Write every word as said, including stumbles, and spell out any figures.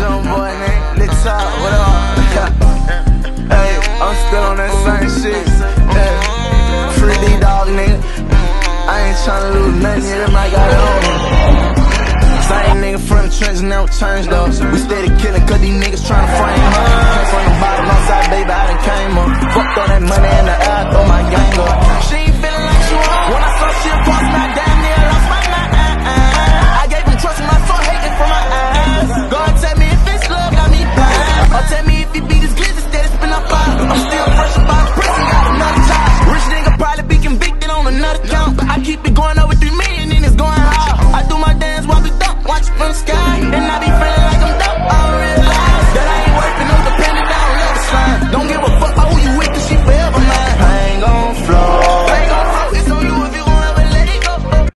young boy, nigga. Lit top, what up? Hey, I'm still on that same shit. Hey, free D dog, nigga. I ain't tryna lose nothing, yeah, them I got it on me. Same nigga from the trenches, never changed though. We steady killing cause these niggas tryna frame up. Came from the bottom, outside, baby, I done came up. Fucked all that money in the air, throw my gang up. She ain't feeling like she want. When I saw she across my day.